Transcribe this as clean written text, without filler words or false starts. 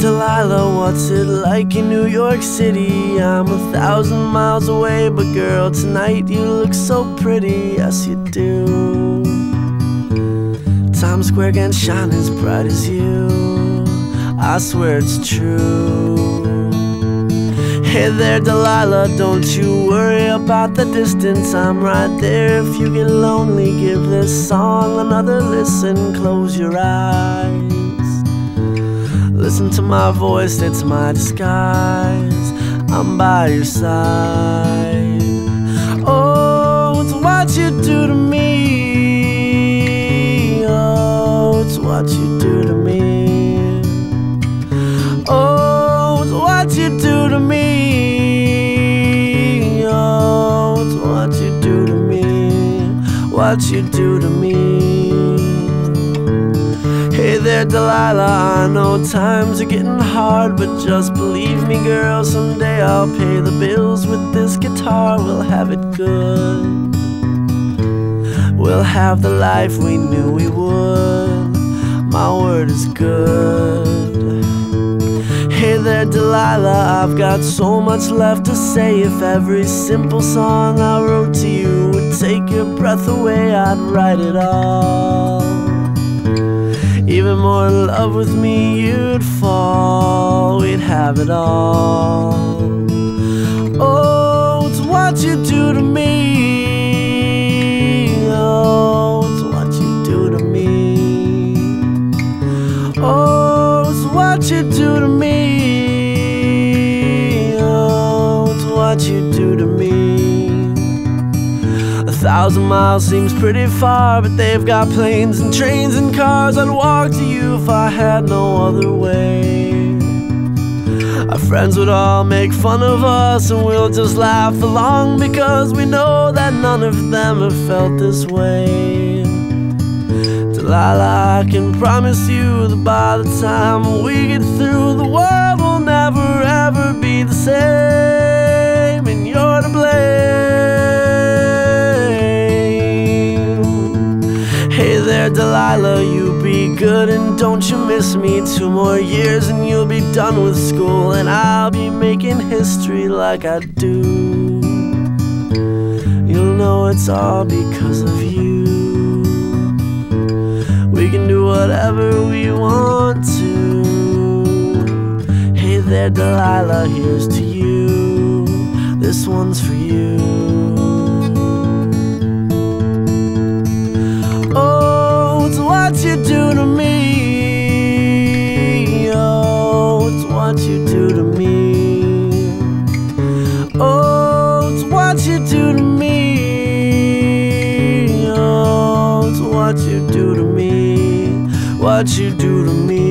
Delilah, what's it like in New York City? I'm 1,000 miles away, but girl, tonight you look so pretty, yes you do. Times Square can't shine as bright as you, I swear it's true. Hey there, Delilah, don't you worry about the distance, I'm right there. If you get lonely, give this song another listen. Close your eyes, listen to my voice, it's my disguise. I'm by your side. Oh, it's what you do to me. Oh, it's what you do to me. Oh, it's what you do to me. Oh, it's what you do to me. What you do to me. Hey there, Delilah, I know times are getting hard, but just believe me, girl, someday I'll pay the bills with this guitar. We'll have it good, we'll have the life we knew we would. My word is good. Hey there, Delilah, I've got so much left to say. If every simple song I wrote to you would take your breath away, I'd write it all. Even more in love with me you'd fall, we'd have it all. Oh, it's what you do to me. Oh, it's what you do to me. Oh, it's what you do to me. Oh, it's what you do to me. 1,000 miles seems pretty far, but they've got planes and trains and cars. I'd walk to you if I had no other way. Our friends would all make fun of us, and we'll just laugh along, because we know that none of them have felt this way. Delilah, I can promise you that by the time we get through, the world will never ever be the same, and you're to blame. Hey there, Delilah, you be good and don't you miss me. 2 more years and you'll be done with school, and I'll be making history like I do. You'll know it's all because of you. We can do whatever we want to. Hey there, Delilah, here's to you. This one's for you. What you do to me. Oh, it's what you do to me. Oh, it's what you do to me. Oh, it's what you do to me. What you do to me.